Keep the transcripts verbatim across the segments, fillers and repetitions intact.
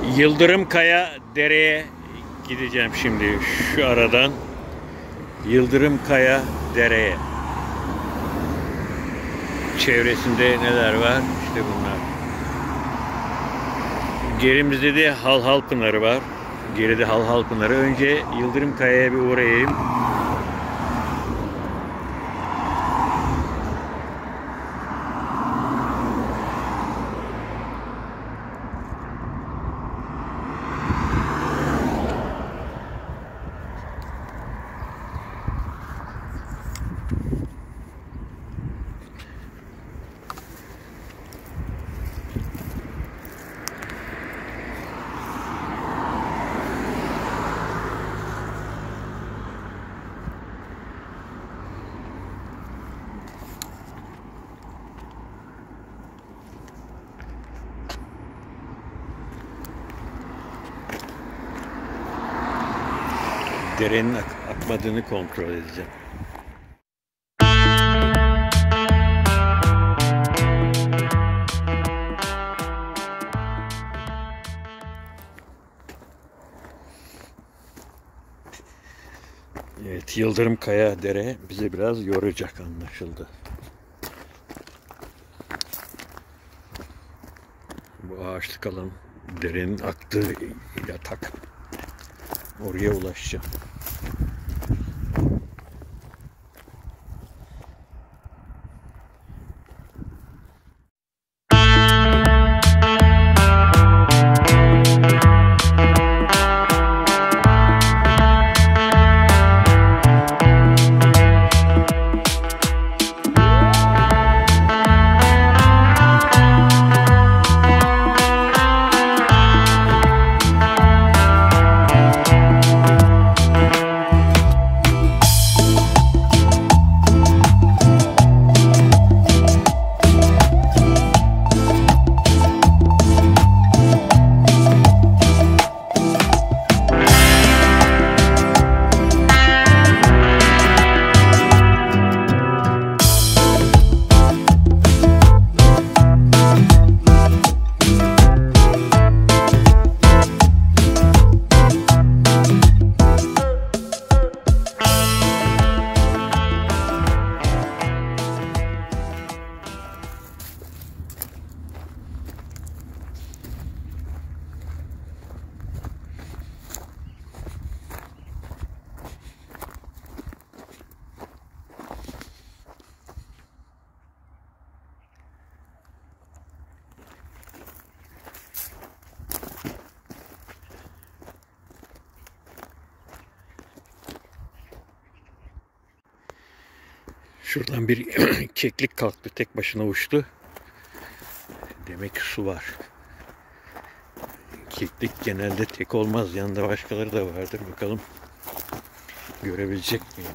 Yıldırımkaya Dere'ye gideceğim şimdi şu aradan. Yıldırımkaya Dere'ye. Çevresinde neler var? İşte bunlar. Gerimizde de Halhal Pınarı var. Geride Halhal Pınarı. Önce Yıldırımkaya'ya bir uğrayayım. Derenin ak akmadığını kontrol edeceğim. Evet, Yıldırımkaya Dere bizi biraz yoracak anlaşıldı. Bu ağaçlık alan derenin aktığı yatak. Oraya ulaşacağım. Şuradan bir keklik kalktı, tek başına uçtu. Demek ki su var. Keklik genelde tek olmaz, yanında başkaları da vardır. Bakalım görebilecek miyim?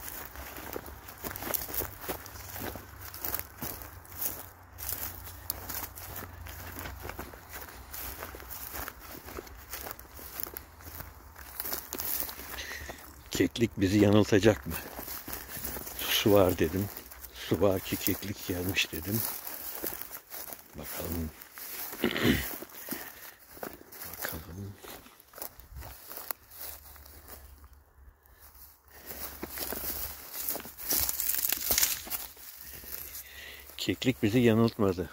Keklik bizi yanıltacak mı? Su var dedim. Su var ki keklik gelmiş dedim. Bakalım. Bakalım. Keklik bizi yanıltmadı.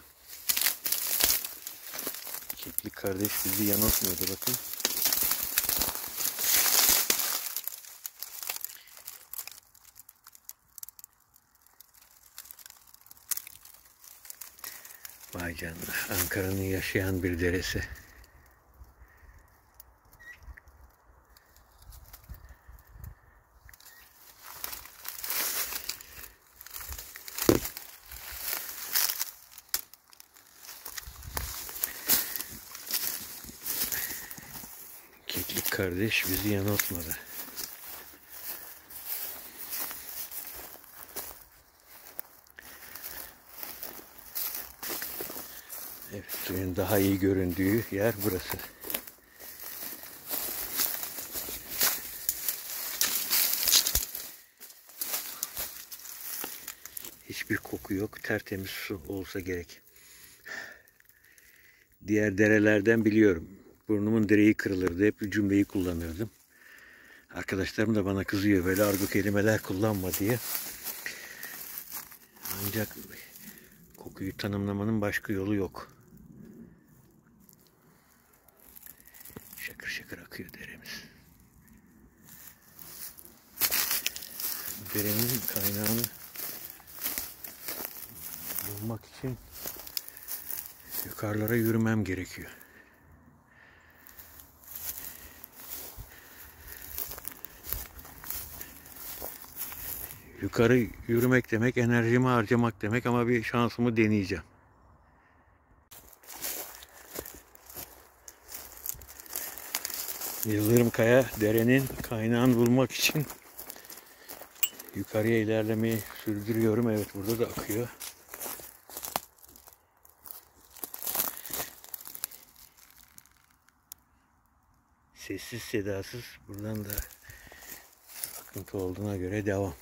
Keklik kardeş bizi yanıltmadı, bakın. Vay canına, Ankara'nın yaşayan bir deresi. Keklik kardeş bizi yanıltmadı. Evet, suyun daha iyi göründüğü yer burası. Hiçbir koku yok. Tertemiz su olsa gerek. Diğer derelerden biliyorum. burnumun direği kırılırdı. Hep bu cümleyi kullanırdım. Arkadaşlarım da bana kızıyor böyle argo kelimeler kullanma diye. Ancak kokuyu tanımlamanın başka yolu yok. Şakır şakır akıyor deremiz. Derenin kaynağını bulmak için yukarılara yürümem gerekiyor. Yukarı yürümek demek, enerjimi harcamak demek ama bir şansımı deneyeceğim. Yıldırımkaya derenin kaynağını bulmak için yukarıya ilerlemeyi sürdürüyorum. Evet, burada da akıyor. Sessiz sedasız buradan da akıntı olduğuna göre devam.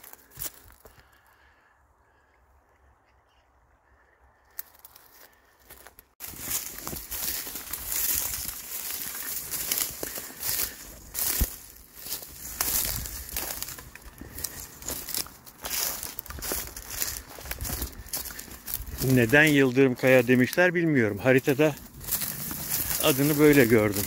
Neden Yıldırımkaya demişler bilmiyorum. Haritada adını böyle gördüm.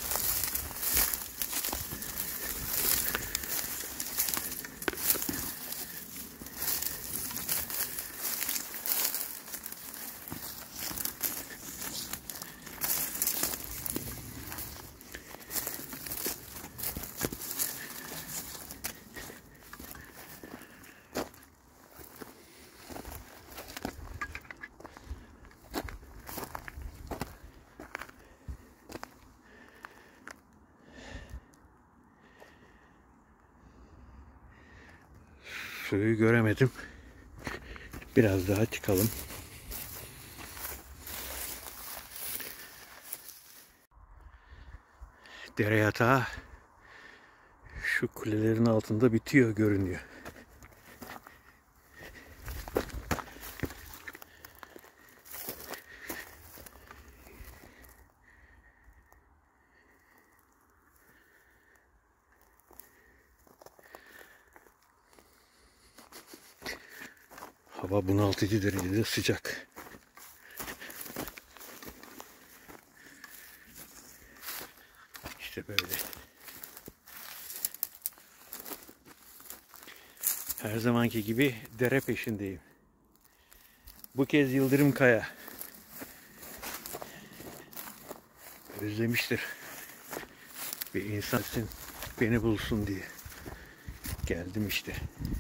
Suyu göremedim. Biraz daha çıkalım. Dere yatağı şu kulelerin altında bitiyor görünüyor. Hava bunaltıcı derecede sıcak. İşte böyle. Her zamanki gibi dere peşindeyim. Bu kez Yıldırımkaya. Özlemiştir. Bir insan beni bulsun diye. Geldim işte.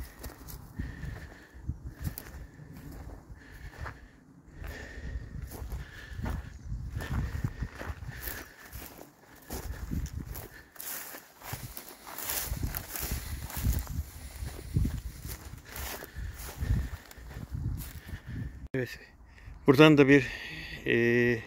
Evet. Buradan da bir e,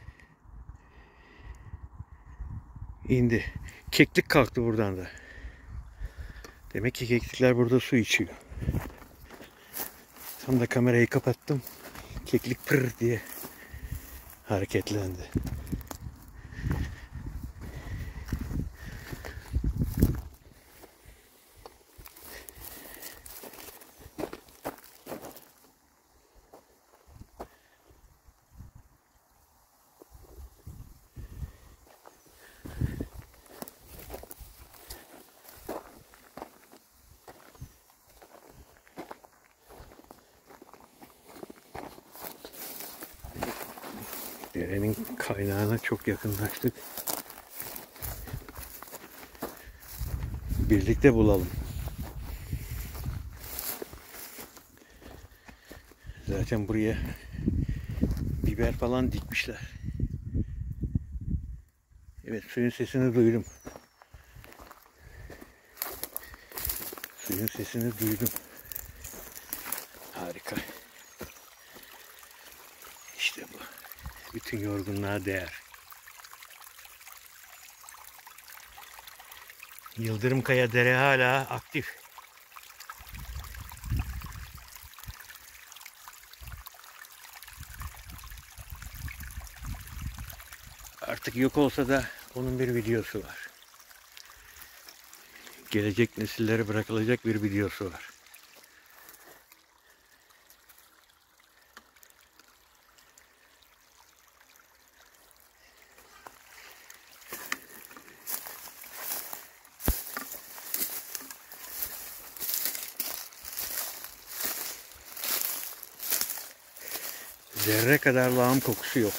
indi. Keklik kalktı buradan da. Demek ki keklikler burada su içiyor. Tam da kamerayı kapattım. Keklik pırr diye hareketlendi. Derenin kaynağına çok yakınlaştık. Birlikte bulalım. Zaten buraya biber falan dikmişler. Evet, suyun sesini duydum. Suyun sesini duydum. Harika. İşte bu. Bütün yorgunluğa değer. Yıldırımkaya dere hala aktif. Artık yok olsa da Onun bir videosu var. Gelecek nesillere bırakılacak bir videosu var. Zerre kadar lağım kokusu yok.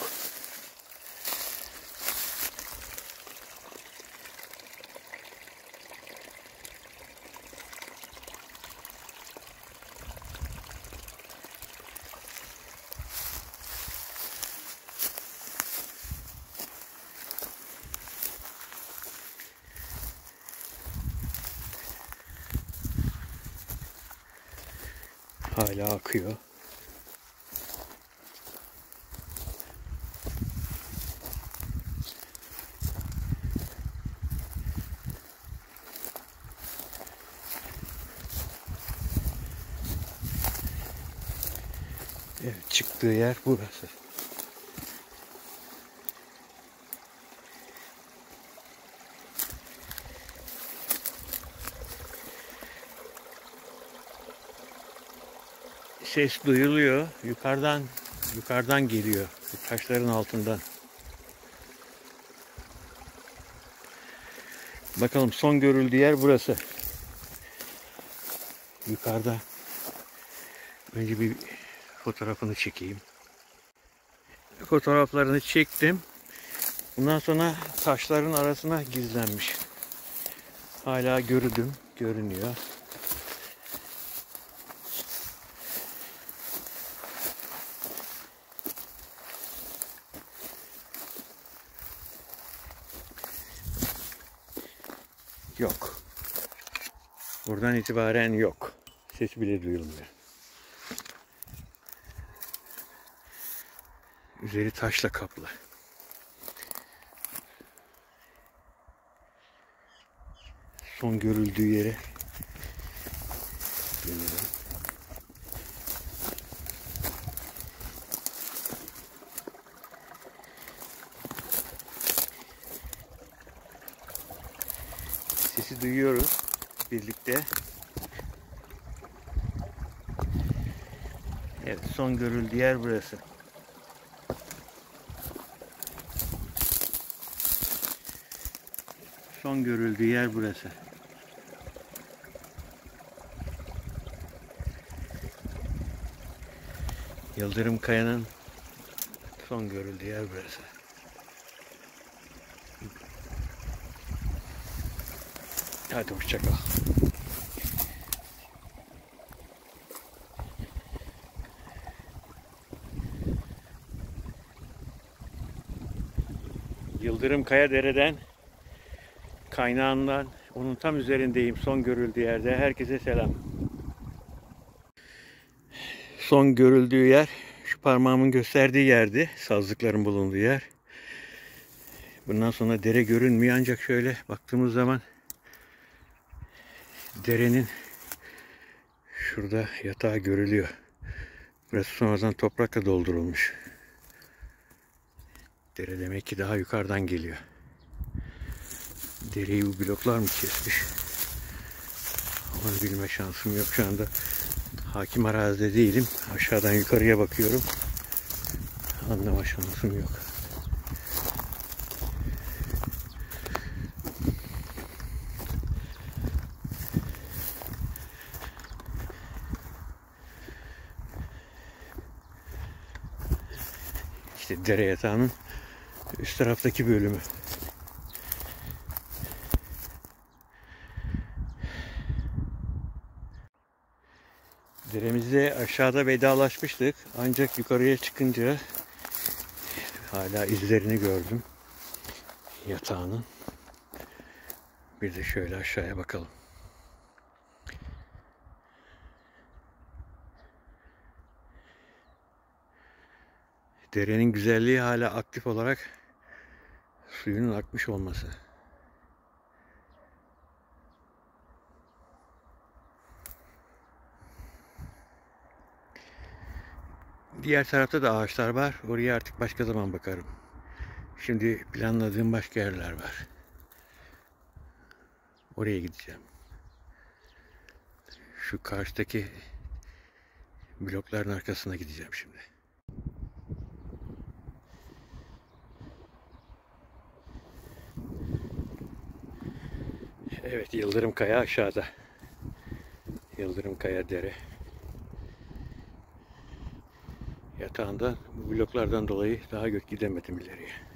Hala akıyor. Evet, çıktığı yer burası. Ses duyuluyor. Yukarıdan yukarıdan geliyor. Taşların altından. Bakalım son görüldüğü yer burası. Yukarıda. Önce bir fotoğrafını çekeyim. Fotoğraflarını çektim. Bundan sonra taşların arasına gizlenmiş. Hala göründüm, görünüyor. Yok. Buradan itibaren yok. Ses bile duyulmuyor. Üzeri taşla kaplı. Son görüldüğü yere dönüyorum. Sesi duyuyoruz birlikte. Evet, son görüldüğü yer burası. Son görüldüğü yer burası. Yıldırım Kaya'nın son görüldüğü yer burası. Hadi hoşça kal. Yıldırım Kaya dereden, kaynağından, onun tam üzerindeyim son görüldüğü yerde. Herkese selam. Son görüldüğü yer şu parmağımın gösterdiği yerdi. Sazlıkların bulunduğu yer. Bundan sonra dere görünmüyor, ancak şöyle baktığımız zaman derenin şurada yatağı görülüyor. Burası sonradan toprakla doldurulmuş. Dere demek ki daha yukarıdan geliyor. Dereyi bu bloklar mı kesmiş? Onu bilme şansım yok şu anda. Hakim arazide değilim. Aşağıdan yukarıya bakıyorum. Anlama şansım yok. İşte dere yatağının üst taraftaki bölümü. Deremizde aşağıda vedalaşmıştık. Ancak yukarıya çıkınca hala izlerini gördüm. Yatağının. Bir de şöyle aşağıya bakalım. Derenin güzelliği hala aktif olarak suyunun akmış olması. Diğer tarafta da ağaçlar var. Oraya artık başka zaman bakarım. Şimdi planladığım başka yerler var. Oraya gideceğim. Şu karşıdaki blokların arkasına gideceğim şimdi. Evet, Yıldırım Kaya aşağıda. Yıldırım Kaya dere. Yatağından, bu bloklardan dolayı daha gök gidemedim ileriye.